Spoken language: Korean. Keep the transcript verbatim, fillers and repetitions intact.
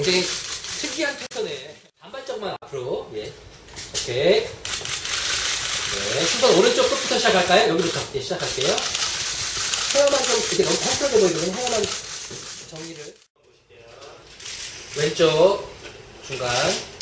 굉장히 특이한 패턴에 반발짝만 앞으로. 예. 오케이. 네. 순간 오른쪽 끝부터 시작할까요? 여기부터 예, 시작할게요. 헤어만 좀 이렇게 너무 펑크하게 보이거든요. 헤어만 정리를. 왼쪽 중간.